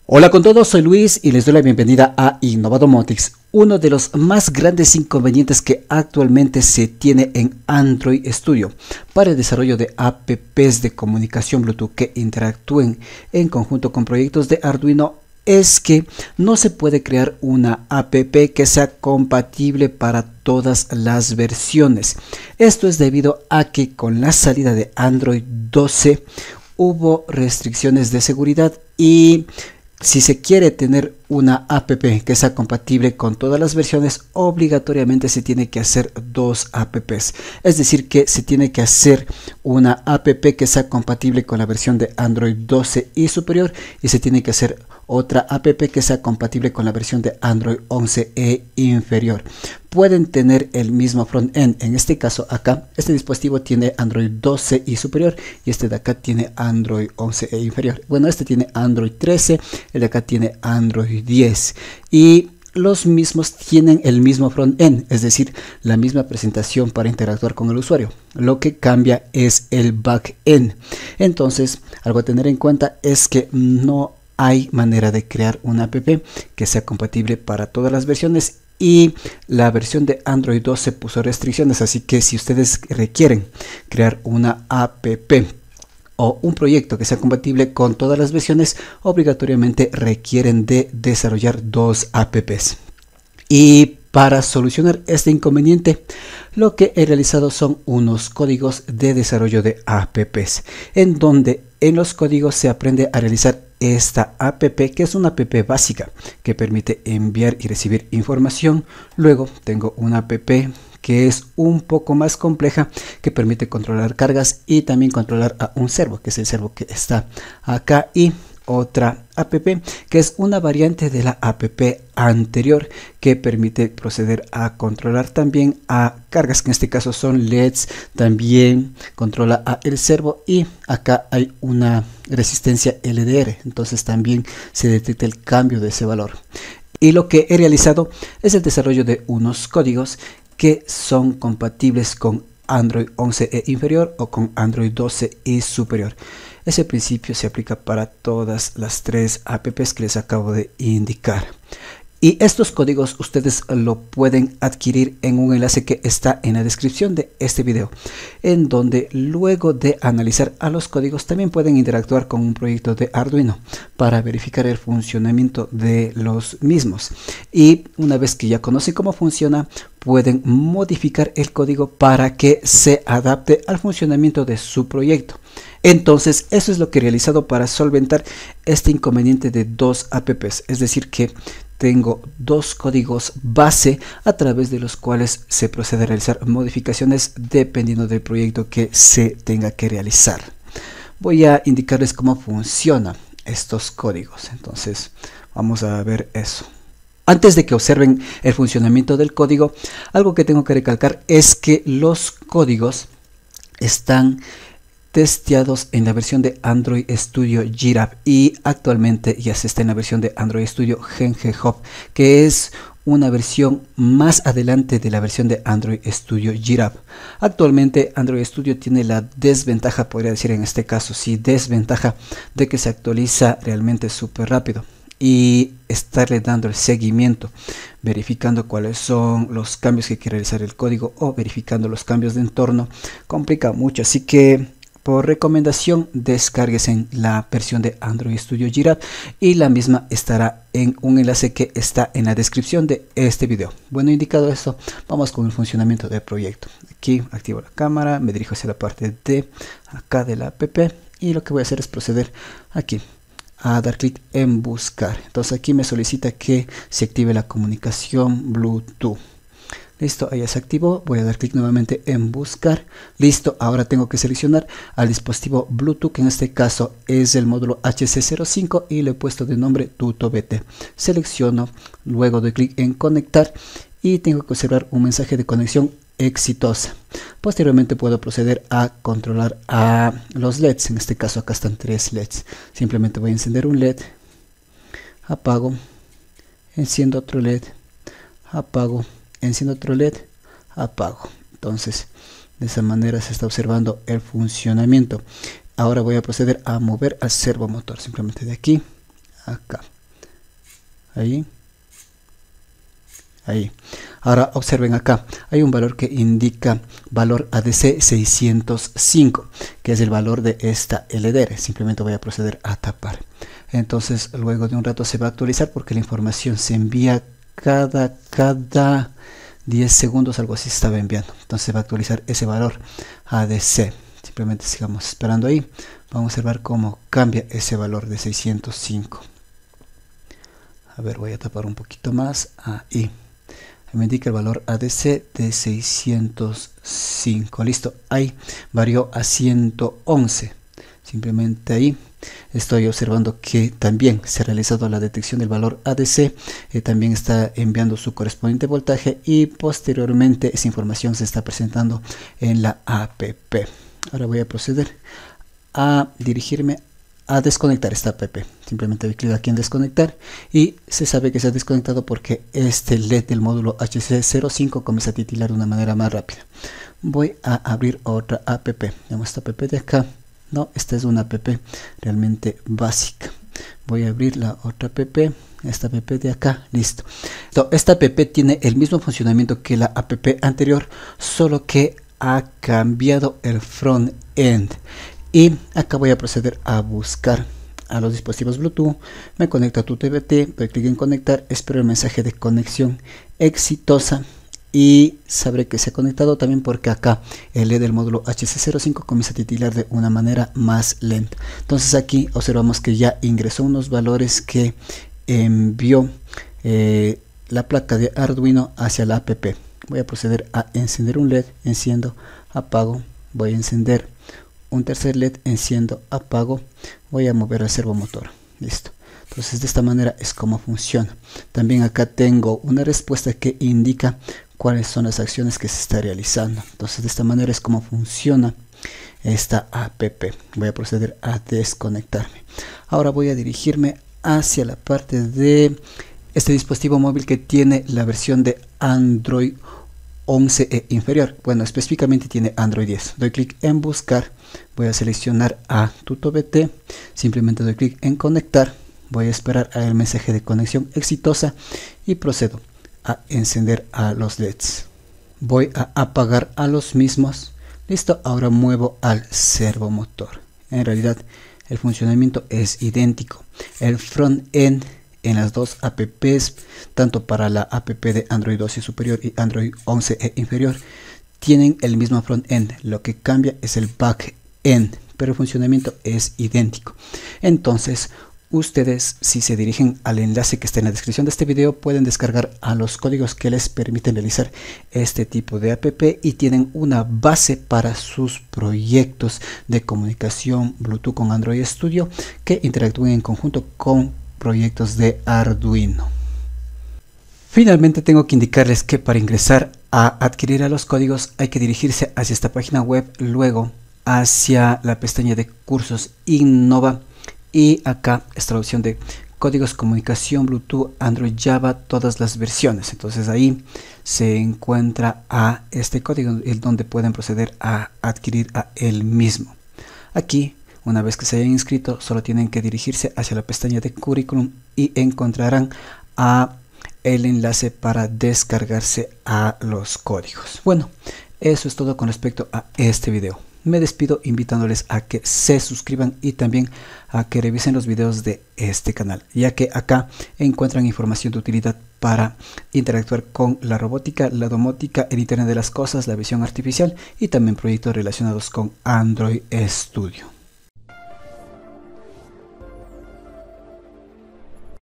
Hola con todos, soy Luis y les doy la bienvenida a Innovadomotics. Uno de los más grandes inconvenientes que actualmente se tiene en Android Studio para el desarrollo de apps de comunicación Bluetooth que interactúen en conjunto con proyectos de Arduino es que no se puede crear una app que sea compatible para todas las versiones. Esto es debido a que con la salida de Android 12 hubo restricciones de seguridad y si se quiere tener una app que sea compatible con todas las versiones, obligatoriamente se tiene que hacer dos apps. Es decir, que se tiene que hacer una app que sea compatible con la versión de Android 12 y superior, y se tiene que hacer otra app que sea compatible con la versión de Android 11 e inferior. Pueden tener el mismo front-end. En este caso acá, este dispositivo tiene Android 12 y superior, y este de acá tiene Android 11 e inferior. Bueno, este tiene Android 13, el de acá tiene Android 10, y los mismos tienen el mismo front-end, es decir, la misma presentación para interactuar con el usuario. Lo que cambia es el back-end. Entonces, algo a tener en cuenta es que no hay manera de crear una app que sea compatible para todas las versiones, y la versión de Android 12 puso restricciones, así que si ustedes requieren crear una app o un proyecto que sea compatible con todas las versiones, obligatoriamente requieren de desarrollar dos apps. Y para solucionar este inconveniente, lo que he realizado son unos códigos de desarrollo de apps, en donde en los códigos se aprende a realizar esta app, que es una app básica que permite enviar y recibir información. Luego tengo una app que es un poco más compleja, que permite controlar cargas y también controlar a un servo, que es el servo que está acá, y otra app que es una variante de la app anterior, que permite proceder a controlar también a cargas, que en este caso son LEDs. También controla a el servo, y acá hay una resistencia LDR, entonces también se detecta el cambio de ese valor. Y lo que he realizado es el desarrollo de unos códigos que son compatibles con Android 11 e inferior o con Android 12 y superior. Ese principio se aplica para todas las tres apps que les acabo de indicar. Y estos códigos ustedes lo pueden adquirir en un enlace que está en la descripción de este video, en donde luego de analizar a los códigos también pueden interactuar con un proyecto de Arduino para verificar el funcionamiento de los mismos. Y una vez que ya conocen cómo funciona, pueden modificar el código para que se adapte al funcionamiento de su proyecto. Entonces, eso es lo que he realizado para solventar este inconveniente de dos apps, es decir que tengo dos códigos base a través de los cuales se procede a realizar modificaciones dependiendo del proyecto que se tenga que realizar. Voy a indicarles cómo funcionan estos códigos. Entonces, vamos a ver eso. Antes de que observen el funcionamiento del código, algo que tengo que recalcar es que los códigos están testeados en la versión de Android Studio Giraffe, y actualmente ya se está en la versión de Android Studio Genge Hub, que es una versión más adelante de la versión de Android Studio Giraffe. Actualmente Android Studio tiene la desventaja, podría decir en este caso, sí, desventaja de que se actualiza realmente súper rápido, y estarle dando el seguimiento, verificando cuáles son los cambios que quiere realizar el código o verificando los cambios de entorno, complica mucho. Así que por recomendación, descárguense la versión de Android Studio Giraffe, y la misma estará en un enlace que está en la descripción de este video. Bueno, indicado esto, vamos con el funcionamiento del proyecto. Aquí activo la cámara, me dirijo hacia la parte de acá de la app, y lo que voy a hacer es proceder aquí a dar clic en buscar. Entonces aquí me solicita que se active la comunicación Bluetooth. Listo, ahí ya se activó. Voy a dar clic nuevamente en buscar. Listo, ahora tengo que seleccionar al dispositivo Bluetooth, que en este caso es el módulo HC05, y le he puesto de nombre TutoBT. Selecciono, luego doy clic en conectar, y tengo que observar un mensaje de conexión exitosa. Posteriormente puedo proceder a controlar a los LEDs. En este caso acá están tres LEDs. Simplemente voy a encender un LED, apago, enciendo otro LED, apago, enciendo otro LED, apago. Entonces, de esa manera se está observando el funcionamiento. Ahora voy a proceder a mover al servomotor, simplemente de aquí a acá. ahí, ahí. Ahora observen acá, hay un valor que indica valor ADC 605, que es el valor de esta LDR. Simplemente voy a proceder a tapar. Entonces luego de un rato se va a actualizar porque la información se envía cada 10 segundos, algo así se estaba enviando. Entonces se va a actualizar ese valor ADC. Simplemente sigamos esperando ahí. Vamos a observar cómo cambia ese valor de 605. A ver, voy a tapar un poquito más. Ahí me indica el valor ADC de 605. Listo, ahí varió a 111. Simplemente ahí estoy observando que también se ha realizado la detección del valor ADC. También está enviando su correspondiente voltaje y posteriormente esa información se está presentando en la APP. Ahora voy a proceder a dirigirme a desconectar esta app. Simplemente doy clic aquí en desconectar y se sabe que se ha desconectado porque este LED del módulo HC05 comienza a titilar de una manera más rápida. Voy a abrir otra app. Veamos esta app de acá. No, esta es una app realmente básica. Voy a abrir la otra app, esta app de acá. Listo. Esta app tiene el mismo funcionamiento que la app anterior, solo que ha cambiado el front-end. Y acá voy a proceder a buscar a los dispositivos Bluetooth. Me conecto a tu TBT, doy clic en conectar, espero el mensaje de conexión exitosa y sabré que se ha conectado también porque acá el LED del módulo HC05 comienza a titilar de una manera más lenta. Entonces aquí observamos que ya ingresó unos valores que envió la placa de Arduino hacia la app. Voy a proceder a encender un LED, enciendo, apago, voy a encender un tercer LED, enciendo, apago, voy a mover el servomotor. Listo. Entonces de esta manera es como funciona. También acá tengo una respuesta que indica cuáles son las acciones que se está realizando. Entonces de esta manera es como funciona esta app. Voy a proceder a desconectarme. Ahora voy a dirigirme hacia la parte de este dispositivo móvil que tiene la versión de Android 11 e inferior. Bueno, específicamente tiene Android 10. Doy clic en buscar, voy a seleccionar a TutoBT, simplemente doy clic en conectar, voy a esperar a el mensaje de conexión exitosa y procedo a encender a los LEDs. Voy a apagar a los mismos. Listo, ahora muevo al servomotor. En realidad el funcionamiento es idéntico. El front-end en las dos apps, tanto para la app de Android 12 superior y Android 11 e inferior, tienen el mismo front-end. Lo que cambia es el back-end, pero el funcionamiento es idéntico. Entonces, ustedes, si se dirigen al enlace que está en la descripción de este video, pueden descargar a los códigos que les permiten realizar este tipo de app y tienen una base para sus proyectos de comunicación Bluetooth con Android Studio que interactúen en conjunto con proyectos de Arduino. Finalmente tengo que indicarles que para ingresar a adquirir a los códigos hay que dirigirse hacia esta página web, luego hacia la pestaña de cursos Innova y acá está la opción de códigos comunicación Bluetooth Android Java, todas las versiones. Entonces ahí se encuentra a este código el donde pueden proceder a adquirir a el mismo. Aquí, una vez que se hayan inscrito, solo tienen que dirigirse hacia la pestaña de currículum y encontrarán a el enlace para descargarse a los códigos. Bueno, eso es todo con respecto a este video. Me despido invitándoles a que se suscriban y también a que revisen los videos de este canal, ya que acá encuentran información de utilidad para interactuar con la robótica, la domótica, el Internet de las cosas, la visión artificial y también proyectos relacionados con Android Studio.